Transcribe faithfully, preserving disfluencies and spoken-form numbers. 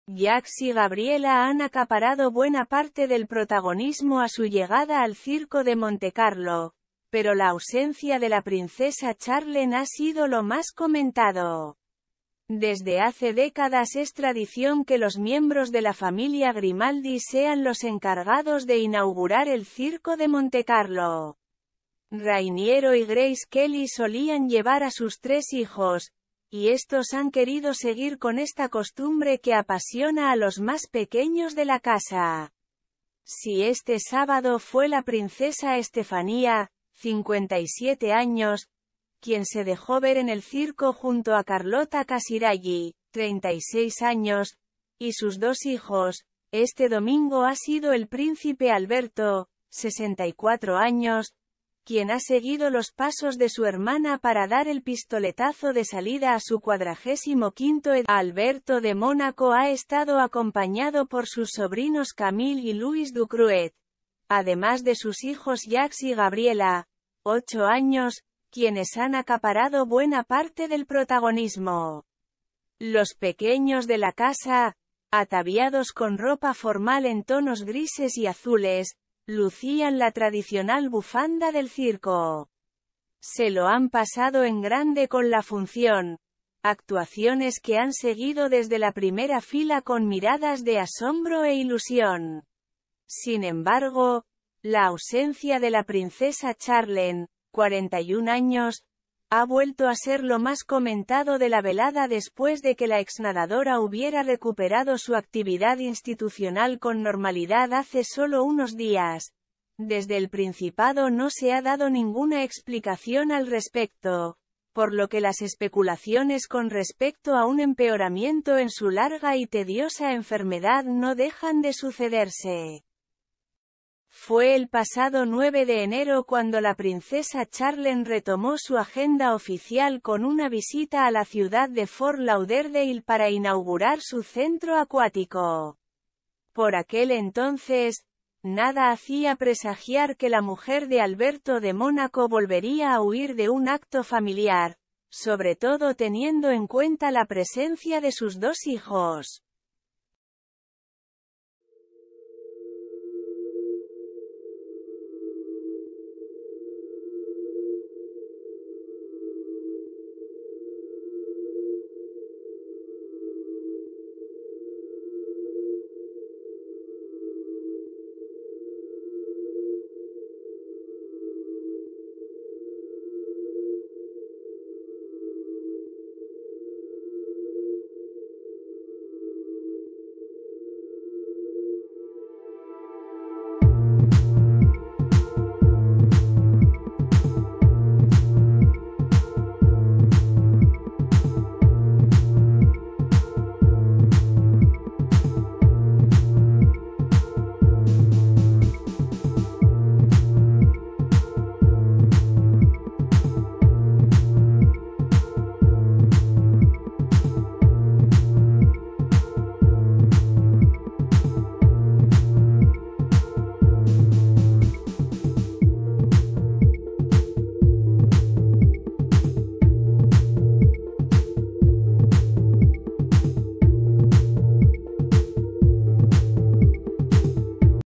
Jacques y Gabriela han acaparado buena parte del protagonismo a su llegada al Circo de Montecarlo, pero la ausencia de la princesa Charlene ha sido lo más comentado. Desde hace décadas es tradición que los miembros de la familia Grimaldi sean los encargados de inaugurar el Circo de Montecarlo. Rainiero y Grace Kelly solían llevar a sus tres hijos, y estos han querido seguir con esta costumbre que apasiona a los más pequeños de la casa. Si este sábado fue la princesa Estefanía, cincuenta y siete años, quien se dejó ver en el circo junto a Carlota Casiraghi, treinta y seis años, y sus dos hijos, este domingo ha sido el príncipe Alberto, sesenta y cuatro años, quien ha seguido los pasos de su hermana para dar el pistoletazo de salida a su cuadragésimo quinto edad. Alberto de Mónaco ha estado acompañado por sus sobrinos Camille y Louis Ducruet, además de sus hijos Jacques y Gabriela, ocho años, quienes han acaparado buena parte del protagonismo. Los pequeños de la casa, ataviados con ropa formal en tonos grises y azules, lucían la tradicional bufanda del circo. Se lo han pasado en grande con la función, actuaciones que han seguido desde la primera fila con miradas de asombro e ilusión. Sin embargo, la ausencia de la princesa Charlene, cuarenta y un años, ha vuelto a ser lo más comentado de la velada después de que la exnadadora hubiera recuperado su actividad institucional con normalidad hace solo unos días. Desde el Principado no se ha dado ninguna explicación al respecto, por lo que las especulaciones con respecto a un empeoramiento en su larga y tediosa enfermedad no dejan de sucederse. Fue el pasado nueve de enero cuando la princesa Charlene retomó su agenda oficial con una visita a la ciudad de Fort Lauderdale para inaugurar su centro acuático. Por aquel entonces, nada hacía presagiar que la mujer de Alberto de Mónaco volvería a huir de un acto familiar, sobre todo teniendo en cuenta la presencia de sus dos hijos.